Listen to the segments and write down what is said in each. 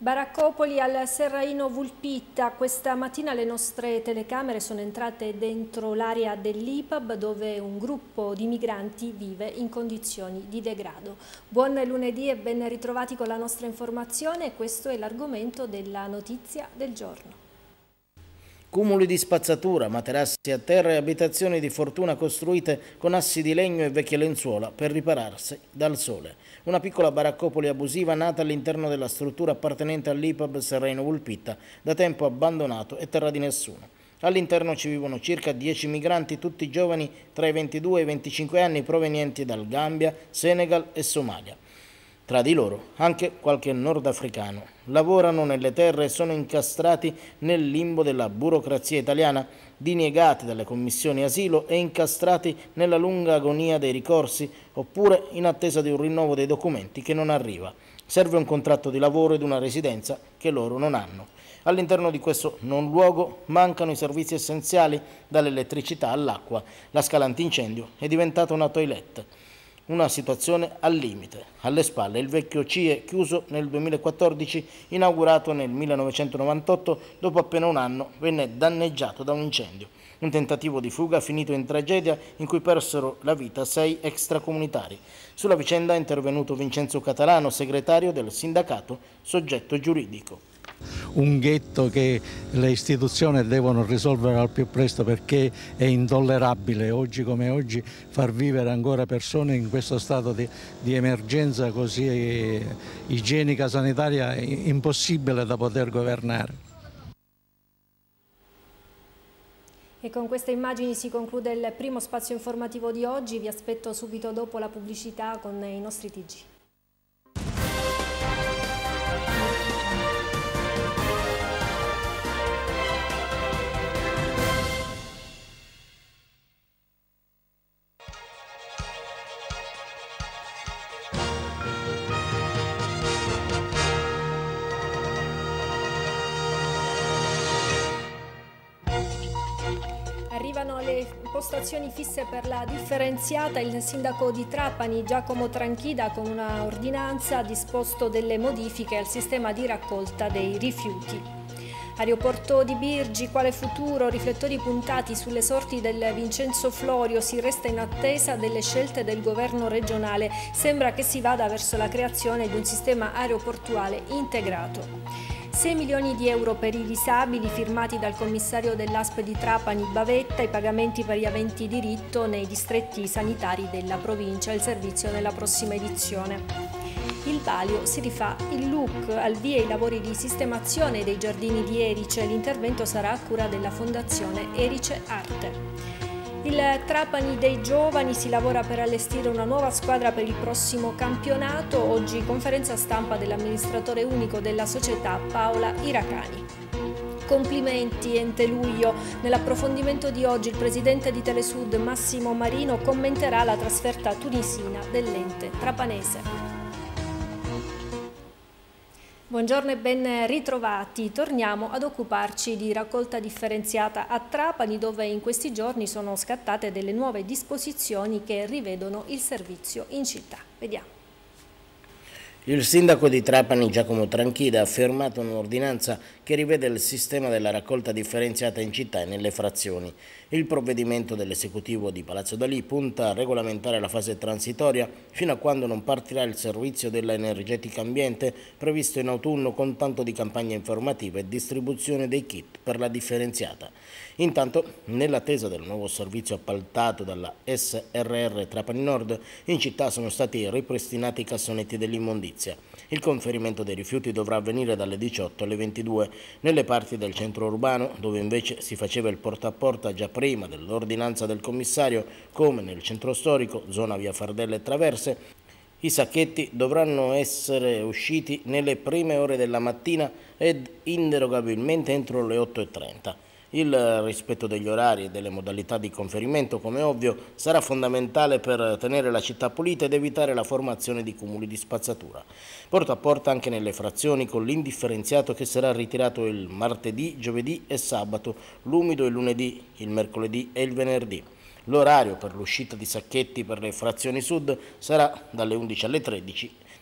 Baraccopoli al Serraino Vulpitta. Questa mattina le nostre telecamere sono entrate dentro l'area dell'IPAB dove un gruppo di migranti vive in condizioni di degrado. Buon lunedì e ben ritrovati con la nostra informazione. Questo è l'argomento della notizia del giorno. Cumuli di spazzatura, materassi a terra e abitazioni di fortuna costruite con assi di legno e vecchie lenzuola per ripararsi dal sole. Una piccola baraccopoli abusiva nata all'interno della struttura appartenente all'IPAB Serraino Vulpitta, da tempo abbandonato e terra di nessuno. All'interno ci vivono circa 10 migranti, tutti giovani tra i 22 e i 25 anni, provenienti dal Gambia, Senegal e Somalia. Tra di loro anche qualche nordafricano. Lavorano nelle terre e sono incastrati nel limbo della burocrazia italiana, diniegati dalle commissioni asilo e incastrati nella lunga agonia dei ricorsi oppure in attesa di un rinnovo dei documenti che non arriva. Serve un contratto di lavoro ed una residenza che loro non hanno. All'interno di questo non luogo mancano i servizi essenziali, dall'elettricità all'acqua. La scala antincendio è diventata una toilette. Una situazione al limite. Alle spalle il vecchio CIE, chiuso nel 2014, inaugurato nel 1998, dopo appena un anno venne danneggiato da un incendio. Un tentativo di fuga finito in tragedia in cui persero la vita 6 extracomunitari. Sulla vicenda è intervenuto Vincenzo Catalano, segretario del sindacato soggetto giuridico. Un ghetto che le istituzioni devono risolvere al più presto, perché è intollerabile oggi come oggi far vivere ancora persone in questo stato di emergenza così igienica, sanitaria, impossibile da poter governare. E con queste immagini si conclude il primo spazio informativo di oggi. Vi aspetto subito dopo la pubblicità con i nostri TG. Arrivano le postazioni fisse per la differenziata. Il sindaco di Trapani, Giacomo Tranchida, con una ordinanza ha disposto delle modifiche al sistema di raccolta dei rifiuti. Aeroporto di Birgi, quale futuro? Riflettori puntati sulle sorti del Vincenzo Florio, si resta in attesa delle scelte del governo regionale. Sembra che si vada verso la creazione di un sistema aeroportuale integrato. 6 milioni di euro per i disabili firmati dal commissario dell'ASP di Trapani Bavetta, i pagamenti per gli aventi diritto nei distretti sanitari della provincia, il servizio nella prossima edizione. Il Valio si rifà il look, al via i lavori di sistemazione dei giardini di Erice, l'intervento sarà a cura della Fondazione Erice Arte. Il Trapani dei giovani, si lavora per allestire una nuova squadra per il prossimo campionato. Oggi conferenza stampa dell'amministratore unico della società Paola Iracani. Complimenti Ente Luio. Nell'approfondimento di oggi il presidente di Telesud Massimo Marino commenterà la trasferta tunisina dell'ente trapanese. Buongiorno e ben ritrovati. Torniamo ad occuparci di raccolta differenziata a Trapani, dove in questi giorni sono scattate delle nuove disposizioni che rivedono il servizio in città. Vediamo. Il sindaco di Trapani, Giacomo Tranchida, ha firmato un'ordinanza che rivede il sistema della raccolta differenziata in città e nelle frazioni. Il provvedimento dell'esecutivo di Palazzo Dalì punta a regolamentare la fase transitoria fino a quando non partirà il servizio dell'energetica ambiente previsto in autunno, con tanto di campagna informativa e distribuzione dei kit per la differenziata. Intanto, nell'attesa del nuovo servizio appaltato dalla SRR Trapani Nord, in città sono stati ripristinati i cassonetti dell'immondizia. Il conferimento dei rifiuti dovrà avvenire dalle 18 alle 22 nelle parti del centro urbano, dove invece si faceva il porta a porta già prima dell'ordinanza del commissario, come nel centro storico, zona via Fardelle e Traverse. I sacchetti dovranno essere usciti nelle prime ore della mattina ed inderogabilmente entro le 8:30. Il rispetto degli orari e delle modalità di conferimento, come ovvio, sarà fondamentale per tenere la città pulita ed evitare la formazione di cumuli di spazzatura. Porta a porta anche nelle frazioni, con l'indifferenziato che sarà ritirato il martedì, giovedì e sabato, l'umido il lunedì, il mercoledì e il venerdì. L'orario per l'uscita di sacchetti per le frazioni sud sarà dalle 11 alle 13,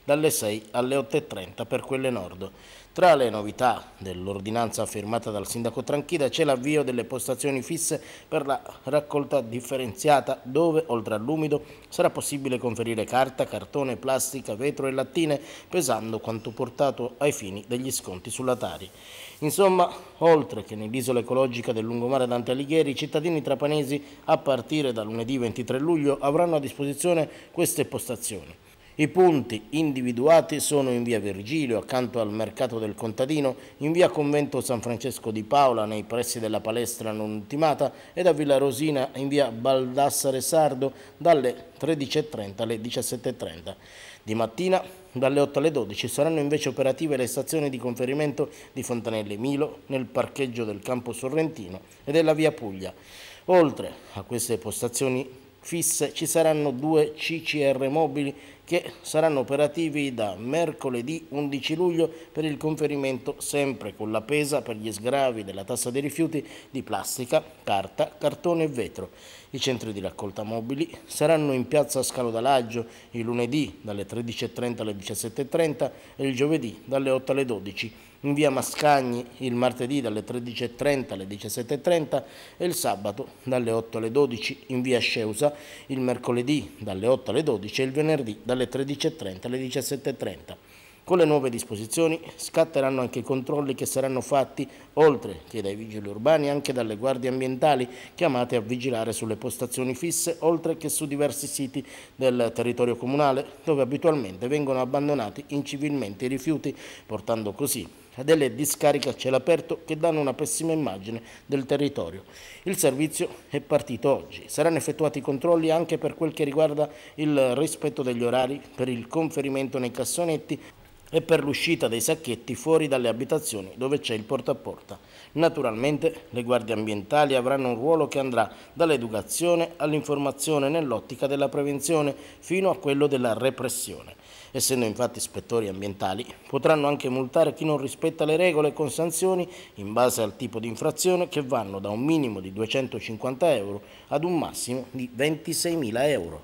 dalle 6 alle 8:30 per quelle nord. Tra le novità dell'ordinanza firmata dal sindaco Tranchida c'è l'avvio delle postazioni fisse per la raccolta differenziata, dove oltre all'umido sarà possibile conferire carta, cartone, plastica, vetro e lattine, pesando quanto portato ai fini degli sconti sulla Tari. Insomma, oltre che nell'isola ecologica del lungomare Dante Alighieri, i cittadini trapanesi a partire da lunedì 23 luglio avranno a disposizione queste postazioni. I punti individuati sono in via Virgilio, accanto al Mercato del Contadino, in via Convento San Francesco di Paola, nei pressi della palestra non ultimata, ed a Villa Rosina, in via Baldassare Sardo, dalle 13:30 alle 17:30. Di mattina, dalle 8 alle 12, saranno invece operative le stazioni di conferimento di Fontanelle Milo, nel parcheggio del Campo Sorrentino e della via Puglia. Oltre a queste postazioni fisse ci saranno 2 CCR mobili che saranno operativi da mercoledì 11 luglio per il conferimento sempre con la pesa per gli sgravi della tassa dei rifiuti di plastica, carta, cartone e vetro. I centri di raccolta mobili saranno in piazza Scalo d'Alaggio il lunedì dalle 13:30 alle 17:30 e il giovedì dalle 8 alle 12, in via Mascagni il martedì dalle 13:30 alle 17:30 e il sabato dalle 8 alle 12, in via Sceusa il mercoledì dalle 8 alle 12 e il venerdì dalle 13:30 alle 17:30. Con le nuove disposizioni scatteranno anche i controlli che saranno fatti, oltre che dai vigili urbani, anche dalle guardie ambientali chiamate a vigilare sulle postazioni fisse, oltre che su diversi siti del territorio comunale, dove abitualmente vengono abbandonati incivilmente i rifiuti, portando così a delle discariche a cielo aperto che danno una pessima immagine del territorio. Il servizio è partito oggi. Saranno effettuati i controlli anche per quel che riguarda il rispetto degli orari per il conferimento nei cassonetti e per l'uscita dei sacchetti fuori dalle abitazioni dove c'è il porta a porta. Naturalmente le guardie ambientali avranno un ruolo che andrà dall'educazione all'informazione nell'ottica della prevenzione fino a quello della repressione. Essendo infatti ispettori ambientali, potranno anche multare chi non rispetta le regole con sanzioni in base al tipo di infrazione che vanno da un minimo di 250 euro ad un massimo di 26.000 euro.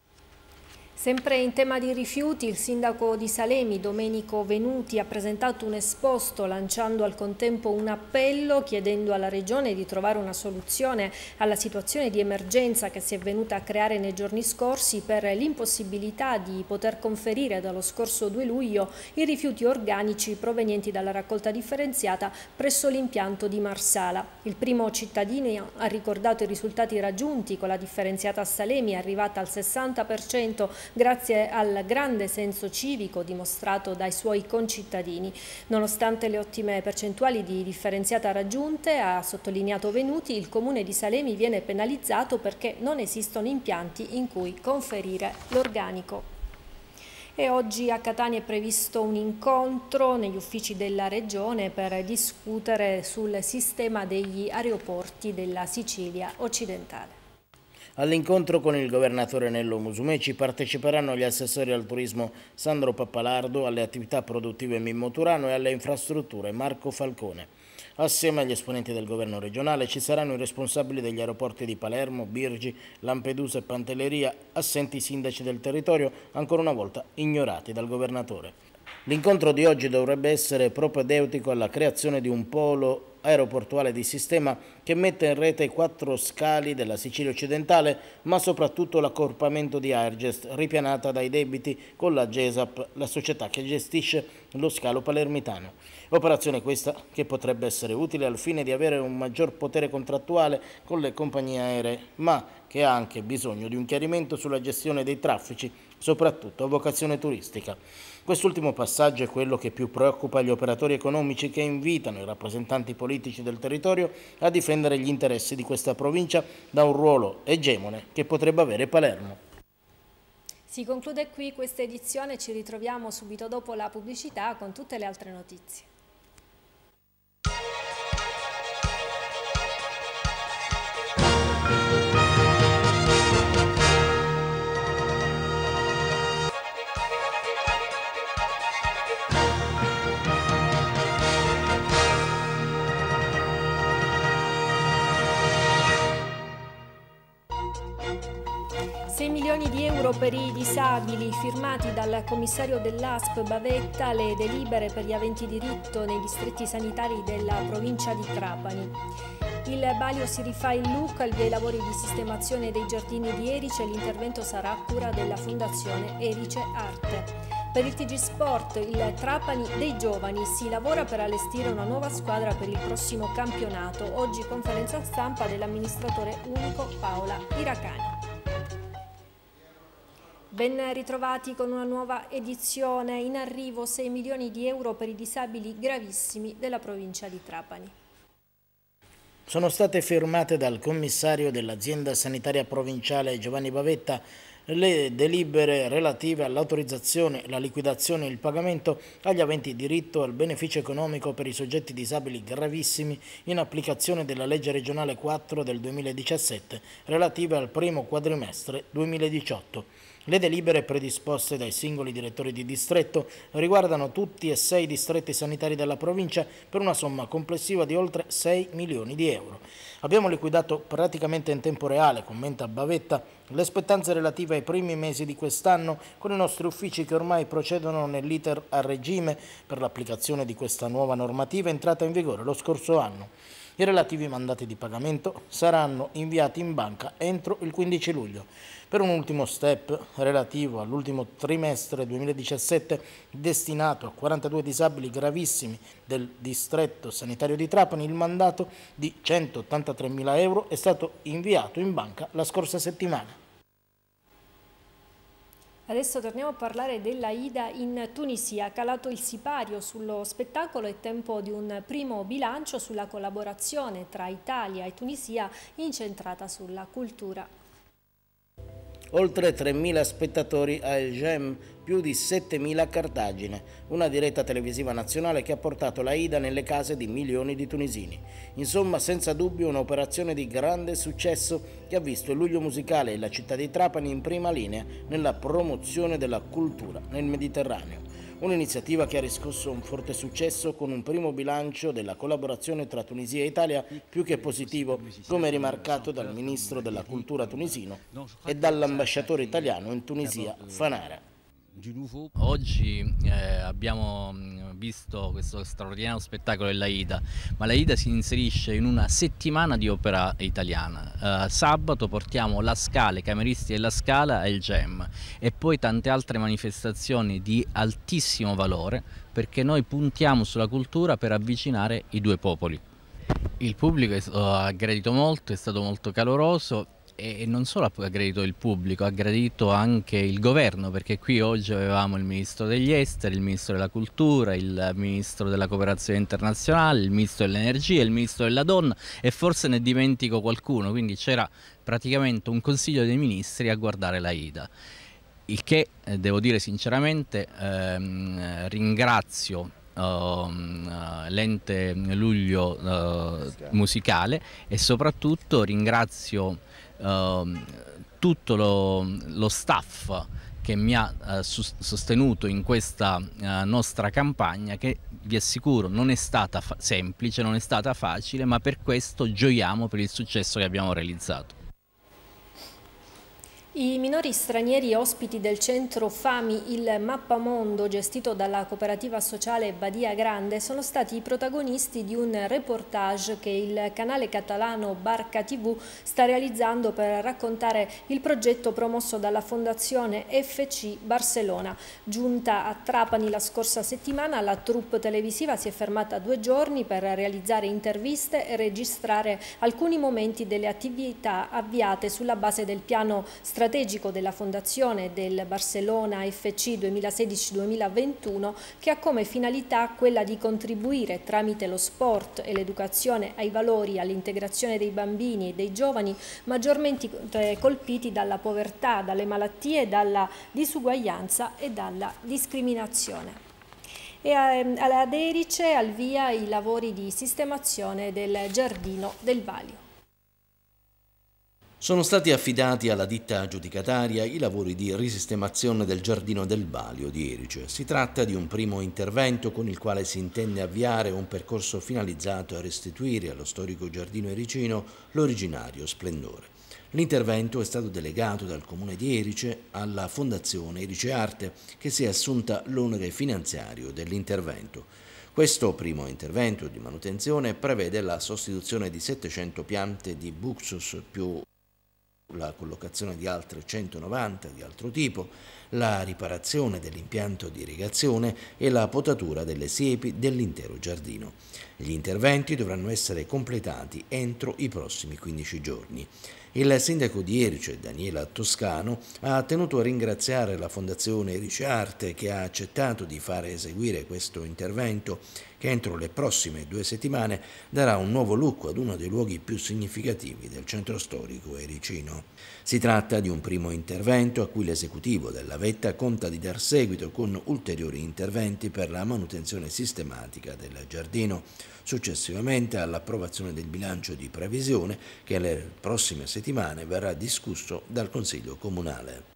Sempre in tema di rifiuti, il sindaco di Salemi, Domenico Venuti, ha presentato un esposto lanciando al contempo un appello chiedendo alla Regione di trovare una soluzione alla situazione di emergenza che si è venuta a creare nei giorni scorsi per l'impossibilità di poter conferire dallo scorso 2 luglio i rifiuti organici provenienti dalla raccolta differenziata presso l'impianto di Marsala. Il primo cittadino ha ricordato i risultati raggiunti con la differenziata a Salemi, arrivata al 60%, grazie al grande senso civico dimostrato dai suoi concittadini. Nonostante le ottime percentuali di differenziata raggiunte, ha sottolineato Venuti, il comune di Salemi viene penalizzato perché non esistono impianti in cui conferire l'organico. E oggi a Catania è previsto un incontro negli uffici della Regione per discutere sul sistema degli aeroporti della Sicilia occidentale. All'incontro con il governatore Nello Musumeci parteciperanno gli assessori al turismo Sandro Pappalardo, alle attività produttive Mimmo Turano e alle infrastrutture Marco Falcone. Assieme agli esponenti del governo regionale ci saranno i responsabili degli aeroporti di Palermo, Birgi, Lampedusa e Pantelleria, assenti i sindaci del territorio, ancora una volta ignorati dal governatore. L'incontro di oggi dovrebbe essere propedeutico alla creazione di un polo aeroportuale di sistema che mette in rete i 4 scali della Sicilia occidentale, ma soprattutto l'accorpamento di Airgest, ripianata dai debiti con la GESAP, la società che gestisce lo scalo palermitano. Operazione questa che potrebbe essere utile al fine di avere un maggior potere contrattuale con le compagnie aeree, ma che ha anche bisogno di un chiarimento sulla gestione dei traffici, soprattutto a vocazione turistica. Quest'ultimo passaggio è quello che più preoccupa gli operatori economici che invitano i rappresentanti politici del territorio a difendere gli interessi di questa provincia da un ruolo egemone che potrebbe avere Palermo. Si conclude qui questa edizione, ci ritroviamo subito dopo la pubblicità con tutte le altre notizie. 6 milioni di euro per i disabili firmati dal commissario dell'ASP Bavetta, le delibere per gli aventi diritto nei distretti sanitari della provincia di Trapani. Il Balio si rifà il look al via i lavori di sistemazione dei giardini di Erice e l'intervento sarà a cura della Fondazione Erice Arte. Per il TG Sport, il Trapani dei giovani, si lavora per allestire una nuova squadra per il prossimo campionato. Oggi conferenza stampa dell'amministratore unico Paola Iracani. Ben ritrovati con una nuova edizione. In arrivo 6 milioni di euro per i disabili gravissimi della provincia di Trapani. Sono state firmate dal commissario dell'azienda sanitaria provinciale Giovanni Bavetta le delibere relative all'autorizzazione, la liquidazione e il pagamento agli aventi diritto al beneficio economico per i soggetti disabili gravissimi in applicazione della legge regionale 4 del 2017 relative al primo quadrimestre 2018. Le delibere predisposte dai singoli direttori di distretto riguardano tutti e 6 distretti sanitari della provincia per una somma complessiva di oltre 6 milioni di euro. Abbiamo liquidato praticamente in tempo reale, commenta Bavetta, le spettanze relative ai primi mesi di quest'anno con i nostri uffici che ormai procedono nell'iter a regime per l'applicazione di questa nuova normativa entrata in vigore lo scorso anno. I relativi mandati di pagamento saranno inviati in banca entro il 15 luglio. Per un ultimo step relativo all'ultimo trimestre 2017 destinato a 42 disabili gravissimi del distretto sanitario di Trapani, il mandato di 183.000 euro è stato inviato in banca la scorsa settimana. Adesso torniamo a parlare dell'Aida in Tunisia. Calato il sipario sullo spettacolo, è tempo di un primo bilancio sulla collaborazione tra Italia e Tunisia incentrata sulla cultura. Oltre 3.000 spettatori a El Gem, più di 7.000 a Cartagine, una diretta televisiva nazionale che ha portato l'Aida nelle case di milioni di tunisini. Insomma, senza dubbio un'operazione di grande successo che ha visto il luglio musicale e la città di Trapani in prima linea nella promozione della cultura nel Mediterraneo. Un'iniziativa che ha riscosso un forte successo con un primo bilancio della collaborazione tra Tunisia e Italia più che positivo, come rimarcato dal ministro della cultura tunisino e dall'ambasciatore italiano in Tunisia, Fanara. Oggi abbiamo visto questo straordinario spettacolo dell'Aida, ma l'Aida si inserisce in una settimana di opera italiana. Sabato portiamo La Scala, i cameristi della Scala e il Gem e poi tante altre manifestazioni di altissimo valore, perché noi puntiamo sulla cultura per avvicinare i due popoli. Il pubblico ha gradito molto, è stato molto caloroso. E non solo ha aggredito il pubblico, ha aggredito anche il governo, perché qui oggi avevamo il ministro degli esteri, il ministro della cultura, il ministro della cooperazione internazionale, il ministro dell'energia, il ministro della donna e forse ne dimentico qualcuno, quindi c'era praticamente un consiglio dei ministri a guardare l'Aida. Il che, devo dire sinceramente, ringrazio l'ente Luglio musicale e soprattutto ringrazio tutto lo staff che mi ha sostenuto in questa nostra campagna, che vi assicuro non è stata semplice, non è stata facile, ma per questo gioiamo per il successo che abbiamo realizzato. I minori stranieri ospiti del centro FAMI, il Mappamondo, gestito dalla cooperativa sociale Badia Grande, sono stati i protagonisti di un reportage che il canale catalano Barca TV sta realizzando per raccontare il progetto promosso dalla Fondazione FC Barcellona. Giunta a Trapani la scorsa settimana, la troupe televisiva si è fermata 2 giorni per realizzare interviste e registrare alcuni momenti delle attività avviate sulla base del piano strategico della Fondazione del Barcellona FC 2016-2021, che ha come finalità quella di contribuire tramite lo sport e l'educazione ai valori all'integrazione dei bambini e dei giovani maggiormente colpiti dalla povertà, dalle malattie, dalla disuguaglianza e dalla discriminazione. E ad Erice al via i lavori di sistemazione del giardino del Balio. Sono stati affidati alla ditta aggiudicataria i lavori di risistemazione del giardino del Balio di Erice. Si tratta di un primo intervento con il quale si intende avviare un percorso finalizzato a restituire allo storico giardino ericino l'originario splendore. L'intervento è stato delegato dal Comune di Erice alla Fondazione Erice Arte, che si è assunta l'onere finanziario dell'intervento. Questo primo intervento di manutenzione prevede la sostituzione di 700 piante di Buxus più la collocazione di altre 190 di altro tipo, la riparazione dell'impianto di irrigazione e la potatura delle siepi dell'intero giardino. Gli interventi dovranno essere completati entro i prossimi 15 giorni. Il sindaco di Erice, Daniela Toscano, ha tenuto a ringraziare la Fondazione Erice Arte che ha accettato di fare eseguire questo intervento che entro le prossime 2 settimane darà un nuovo look ad uno dei luoghi più significativi del centro storico ericino. Si tratta di un primo intervento a cui l'esecutivo della vetta conta di dar seguito con ulteriori interventi per la manutenzione sistematica del giardino, successivamente all'approvazione del bilancio di previsione che nelle prossime settimane verrà discusso dal Consiglio Comunale.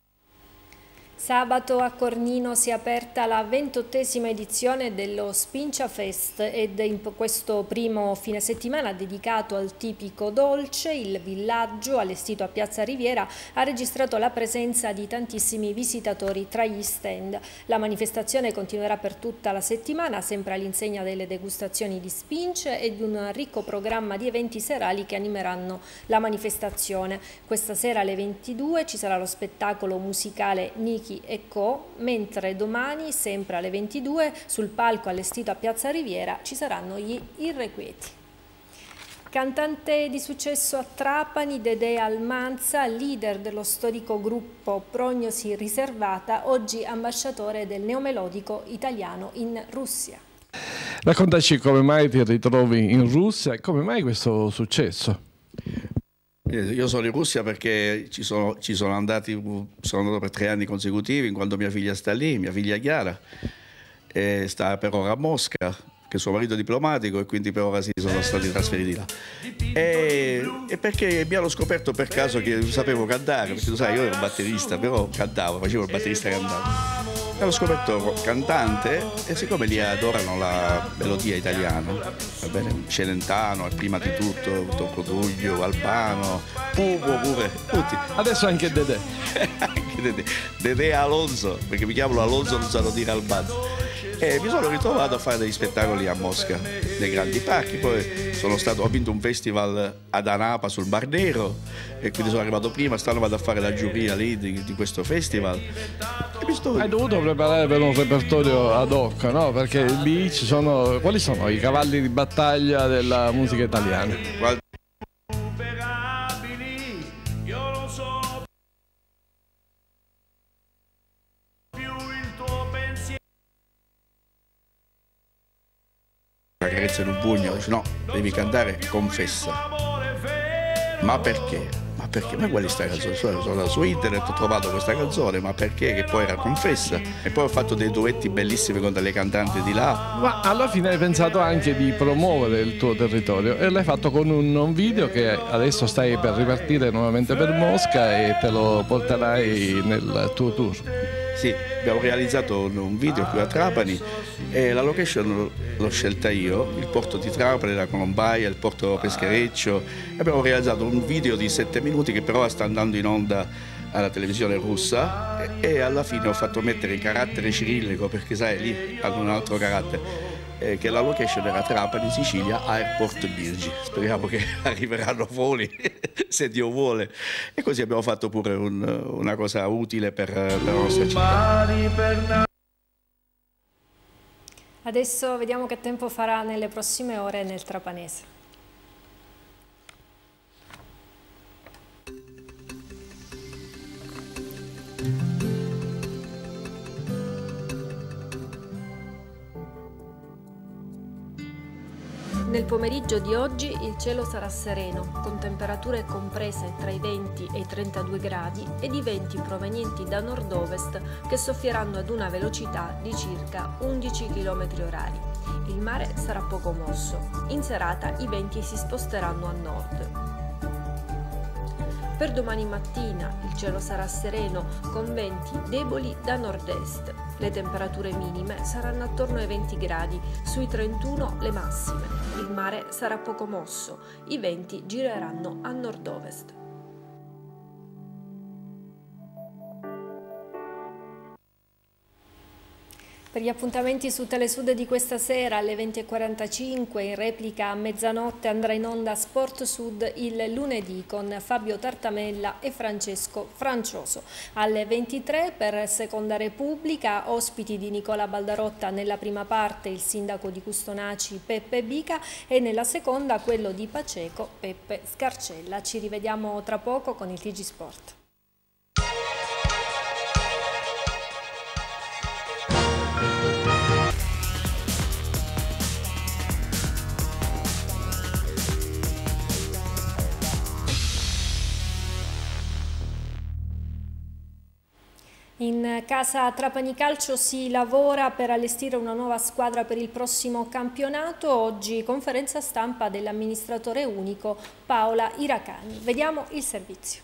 Sabato a Cornino si è aperta la 28ª edizione dello Spincia Fest ed in questo primo fine settimana dedicato al tipico dolce, il villaggio allestito a Piazza Riviera ha registrato la presenza di tantissimi visitatori tra gli stand. La manifestazione continuerà per tutta la settimana, sempre all'insegna delle degustazioni di spince e di un ricco programma di eventi serali che animeranno la manifestazione. Questa sera alle 22 ci sarà lo spettacolo musicale Niki e Co, mentre domani, sempre alle 22, sul palco allestito a Piazza Riviera ci saranno gli Irrequieti. Cantante di successo a Trapani, Dedè Almanza, leader dello storico gruppo Prognosi Riservata, oggi ambasciatore del neomelodico italiano in Russia. Raccontaci come mai ti ritrovi in Russia e come mai questo successo? Io sono in Russia perché sono andato per 3 anni consecutivi, quando mia figlia sta lì, mia figlia Chiara, e sta per ora a Mosca, che suo marito è diplomatico e quindi per ora sono stati trasferiti là. E perché mi hanno scoperto per caso che sapevo cantare, perché tu sai, io ero batterista, però cantavo, facevo il batterista cantante. Mi hanno scoperto cantante e siccome lì adorano la melodia italiana, va bene? Celentano, prima di tutto, Toccotuglio, Albano, Pupo pure, tutti. Adesso anche Dedè. Anche Dedè. Dedè Alonso, perché mi chiamano Alonso, non sanno dire Albano. E mi sono ritrovato a fare degli spettacoli a Mosca, nei grandi parchi, poi ho vinto un festival ad Anapa sul Mar Nero e quindi sono arrivato prima, stanno vado a fare la giuria lì di questo festival. Hai dovuto preparare per un repertorio ad hoc, no? Perché lì quali sono i cavalli di battaglia della musica italiana? La carezza in un pugno, dice no, devi cantare Confessa. Ma perché? Ma perché? Ma qual è sta canzone? Sono su internet, ho trovato questa canzone, ma perché? Che poi era Confessa. E poi ho fatto dei duetti bellissimi con delle cantanti di là. Ma alla fine hai pensato anche di promuovere il tuo territorio e l'hai fatto con un video che adesso stai per ripartire nuovamente per Mosca e te lo porterai nel tuo tour. Sì, abbiamo realizzato un video qui a Trapani e la location l'ho scelta io, il porto di Trapani, la Colombaia, il porto Peschereccio. Abbiamo realizzato un video di 7 minuti che però sta andando in onda alla televisione russa e alla fine ho fatto mettere in carattere cirillico perché sai lì hanno un altro carattere. Che la location era Trapani, Sicilia, Airport Birgi. Speriamo che arriveranno voli, se Dio vuole. E così abbiamo fatto pure una cosa utile per la nostra città. Adesso vediamo che tempo farà nelle prossime ore nel Trapanese. Nel pomeriggio di oggi il cielo sarà sereno, con temperature comprese tra i 20 e i 32 gradi e di venti provenienti da nord-ovest che soffieranno ad una velocità di circa 11 km/h. Il mare sarà poco mosso. In serata i venti si sposteranno a nord. Per domani mattina il cielo sarà sereno con venti deboli da nord-est. Le temperature minime saranno attorno ai 20 gradi, sui 31 le massime. Il mare sarà poco mosso, i venti gireranno a nord-ovest. Per gli appuntamenti su Telesud di questa sera alle 20:45, in replica a mezzanotte andrà in onda Sport Sud il lunedì con Fabio Tartamella e Francesco Francioso. Alle 23 per Seconda Repubblica, ospiti di Nicola Baldarotta nella prima parte il sindaco di Custonaci Peppe Bica e nella seconda quello di Paceco Peppe Scarcella. Ci rivediamo tra poco con il TG Sport. In casa Trapani Calcio si lavora per allestire una nuova squadra per il prossimo campionato. Oggi conferenza stampa dell'amministratore unico Paola Iracani. Vediamo il servizio.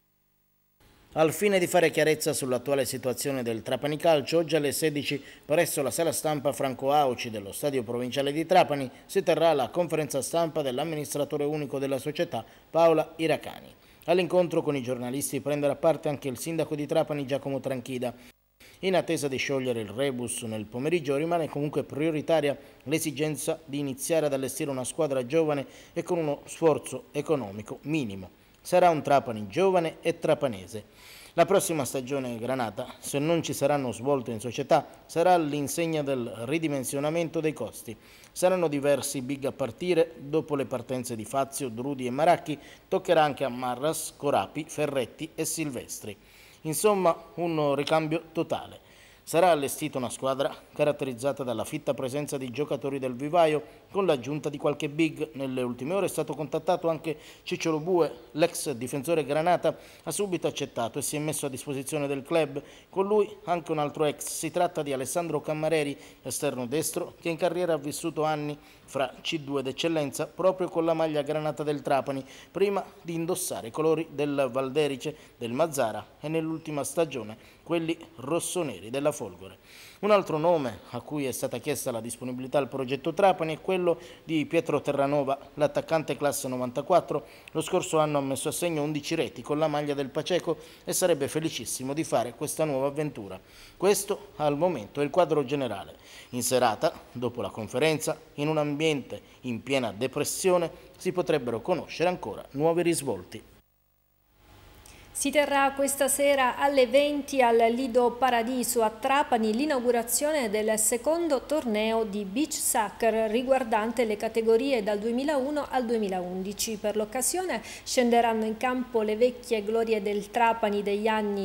Al fine di fare chiarezza sull'attuale situazione del Trapani Calcio, oggi alle 16 presso la sala stampa Franco Auci dello Stadio Provinciale di Trapani si terrà la conferenza stampa dell'amministratore unico della società Paola Iracani. All'incontro con i giornalisti prenderà parte anche il sindaco di Trapani Giacomo Tranchida. In attesa di sciogliere il rebus nel pomeriggio rimane comunque prioritaria l'esigenza di iniziare ad allestire una squadra giovane e con uno sforzo economico minimo. Sarà un Trapani giovane e trapanese. La prossima stagione granata, se non ci saranno svolte in società, sarà all'insegna del ridimensionamento dei costi. Saranno diversi big a partire, dopo le partenze di Fazio, Drudi e Maracchi, toccherà anche a Marras, Corapi, Ferretti e Silvestri. Insomma, un ricambio totale. Sarà allestita una squadra caratterizzata dalla fitta presenza di giocatori del vivaio, con l'aggiunta di qualche big. Nelle ultime ore è stato contattato anche Cicciolo Bue, l'ex difensore granata, ha subito accettato e si è messo a disposizione del club. Con lui anche un altro ex, si tratta di Alessandro Cammareri, esterno destro, che in carriera ha vissuto anni fra C2 d'eccellenza proprio con la maglia granata del Trapani, prima di indossare i colori del Valderice, del Mazzara e nell'ultima stagione quelli rossoneri della Folgore. Un altro nome a cui è stata chiesta la disponibilità al progetto Trapani è quello di Pietro Terranova, l'attaccante classe 94. Lo scorso anno ha messo a segno 11 reti con la maglia del Paceco e sarebbe felicissimo di fare questa nuova avventura. Questo al momento è il quadro generale. In serata, dopo la conferenza, in un ambiente in piena depressione, si potrebbero conoscere ancora nuovi risvolti. Si terrà questa sera alle 20 al Lido Paradiso a Trapani l'inaugurazione del secondo torneo di beach soccer riguardante le categorie dal 2001 al 2011. Per l'occasione scenderanno in campo le vecchie glorie del Trapani degli anni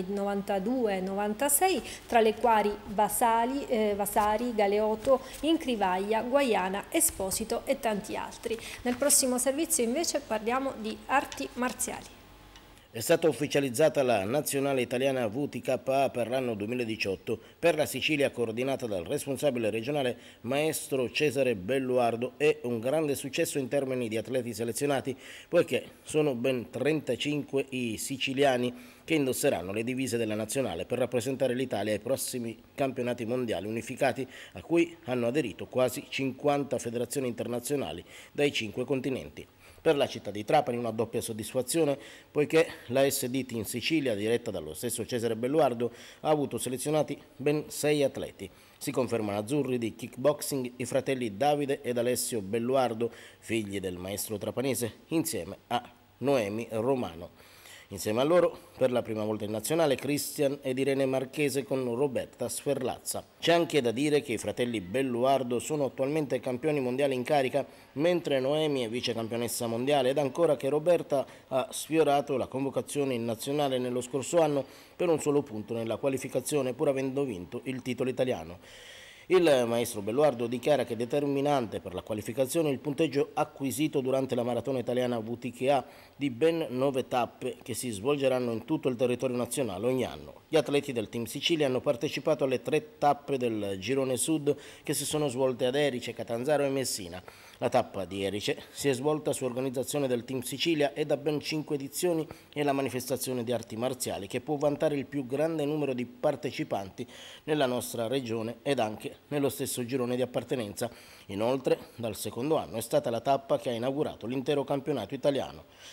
92-96, tra le quali Vasari, Galeoto, Incrivaglia, Guaiana, Esposito e tanti altri. Nel prossimo servizio invece parliamo di arti marziali. È stata ufficializzata la nazionale italiana VTKA per l'anno 2018 per la Sicilia, coordinata dal responsabile regionale maestro Cesare Belluardo. È un grande successo in termini di atleti selezionati, poiché sono ben 35 i siciliani che indosseranno le divise della nazionale per rappresentare l'Italia ai prossimi campionati mondiali unificati, a cui hanno aderito quasi 50 federazioni internazionali dai 5 continenti. Per la città di Trapani una doppia soddisfazione, poiché la SD Team Sicilia, diretta dallo stesso Cesare Belluardo, ha avuto selezionati ben 6 atleti. Si confermano azzurri di kickboxing i fratelli Davide ed Alessio Belluardo, figli del maestro trapanese, insieme a Noemi Romano. Insieme a loro, per la prima volta in nazionale, Cristian ed Irene Marchese con Roberta Sferlazza. C'è anche da dire che i fratelli Belluardo sono attualmente campioni mondiali in carica, mentre Noemi è vice campionessa mondiale, ed ancora che Roberta ha sfiorato la convocazione in nazionale nello scorso anno per un solo punto nella qualificazione, pur avendo vinto il titolo italiano. Il maestro Belluardo dichiara che è determinante per la qualificazione il punteggio acquisito durante la maratona italiana VTKA di ben 9 tappe che si svolgeranno in tutto il territorio nazionale ogni anno. Gli atleti del Team Sicilia hanno partecipato alle 3 tappe del Girone Sud che si sono svolte ad Erice, Catanzaro e Messina. La tappa di Erice si è svolta su organizzazione del Team Sicilia e da ben 5 edizioni è la manifestazione di arti marziali che può vantare il più grande numero di partecipanti nella nostra regione ed anche nello stesso girone di appartenenza. Inoltre, dal secondo anno è stata la tappa che ha inaugurato l'intero campionato italiano.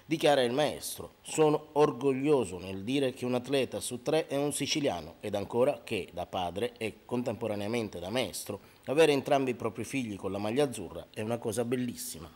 Dichiara il maestro: sono orgoglioso nel dire che un atleta su 3 è un siciliano, ed ancora che da padre e contemporaneamente da maestro avere entrambi i propri figli con la maglia azzurra è una cosa bellissima.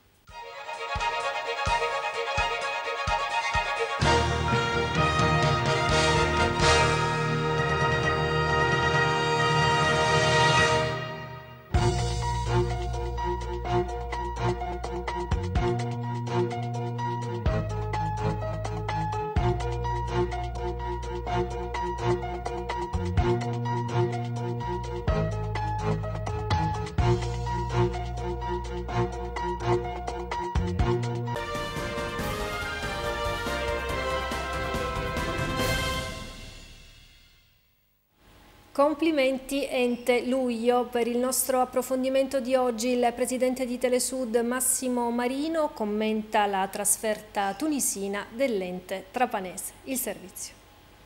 Complimenti ente Luglio. Per il nostro approfondimento di oggi il presidente di Telesud Massimo Marino commenta la trasferta tunisina dell'ente trapanese. Il servizio.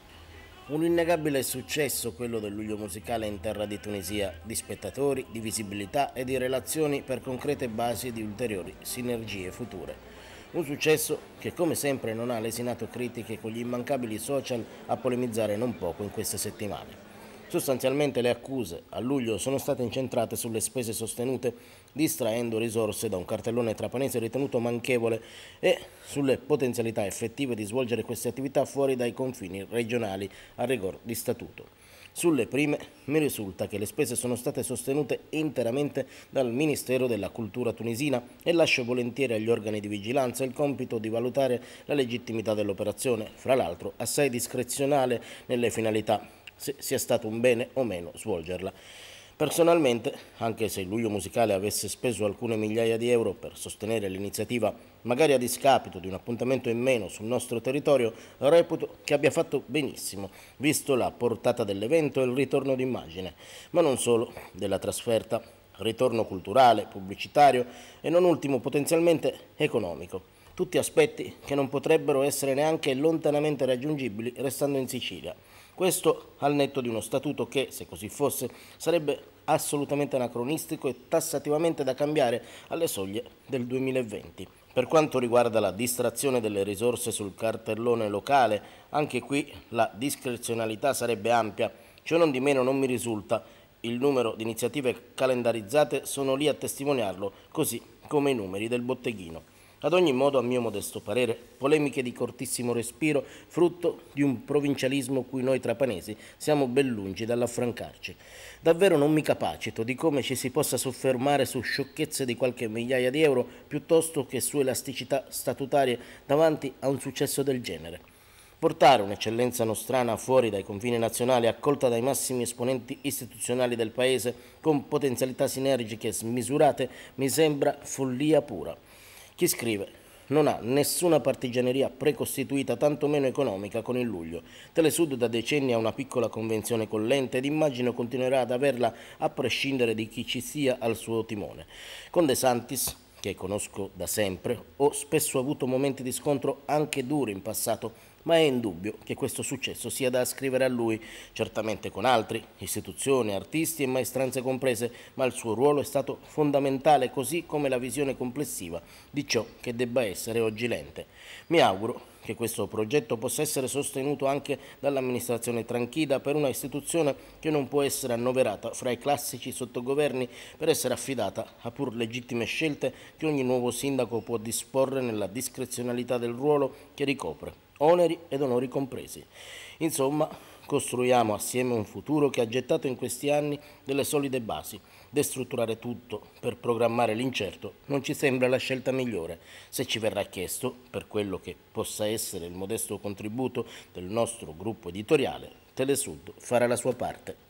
Un innegabile successo quello del Luglio musicale in terra di Tunisia, di spettatori, di visibilità e di relazioni per concrete basi di ulteriori sinergie future. Un successo che come sempre non ha lesinato critiche con gli immancabili social a polemizzare non poco in queste settimane. Sostanzialmente le accuse a luglio sono state incentrate sulle spese sostenute distraendo risorse da un cartellone trapanese ritenuto manchevole e sulle potenzialità effettive di svolgere queste attività fuori dai confini regionali a rigor di statuto. Sulle prime mi risulta che le spese sono state sostenute interamente dal Ministero della Cultura tunisina e lascio volentieri agli organi di vigilanza il compito di valutare la legittimità dell'operazione, fra l'altro assai discrezionale nelle finalità, se sia stato un bene o meno svolgerla. Personalmente, anche se il Luglio musicale avesse speso alcune migliaia di euro per sostenere l'iniziativa, magari a discapito di un appuntamento in meno sul nostro territorio, reputo che abbia fatto benissimo, visto la portata dell'evento e il ritorno d'immagine, ma non solo della trasferta, ritorno culturale, pubblicitario e non ultimo potenzialmente economico. Tutti aspetti che non potrebbero essere neanche lontanamente raggiungibili restando in Sicilia. Questo al netto di uno statuto che, se così fosse, sarebbe assolutamente anacronistico e tassativamente da cambiare alle soglie del 2020. Per quanto riguarda la distrazione delle risorse sul cartellone locale, anche qui la discrezionalità sarebbe ampia, ciò non di meno non mi risulta. Il numero di iniziative calendarizzate sono lì a testimoniarlo, così come i numeri del botteghino. Ad ogni modo, a mio modesto parere, polemiche di cortissimo respiro, frutto di un provincialismo cui noi trapanesi siamo ben lungi dall'affrancarci. Davvero non mi capacito di come ci si possa soffermare su sciocchezze di qualche migliaia di euro piuttosto che su elasticità statutarie davanti a un successo del genere. Portare un'eccellenza nostrana fuori dai confini nazionali, accolta dai massimi esponenti istituzionali del Paese, con potenzialità sinergiche smisurate, mi sembra follia pura. Chi scrive non ha nessuna partigianeria precostituita, tantomeno economica, con il Luglio. Telesud da decenni ha una piccola convenzione con l'ente ed immagino continuerà ad averla a prescindere di chi ci sia al suo timone. Con De Santis, che conosco da sempre, ho spesso avuto momenti di scontro anche duri in passato, ma è indubbio che questo successo sia da ascrivere a lui, certamente con altri, istituzioni, artisti e maestranze comprese, ma il suo ruolo è stato fondamentale, così come la visione complessiva di ciò che debba essere oggi l'ente. Mi auguro che questo progetto possa essere sostenuto anche dall'amministrazione Tranchida per una istituzione che non può essere annoverata fra i classici sottogoverni per essere affidata a pur legittime scelte che ogni nuovo sindaco può disporre nella discrezionalità del ruolo che ricopre, oneri ed onori compresi. Insomma, costruiamo assieme un futuro che ha gettato in questi anni delle solide basi. Destrutturare tutto per programmare l'incerto non ci sembra la scelta migliore. Se ci verrà chiesto, per quello che possa essere il modesto contributo del nostro gruppo editoriale, Telesud farà la sua parte.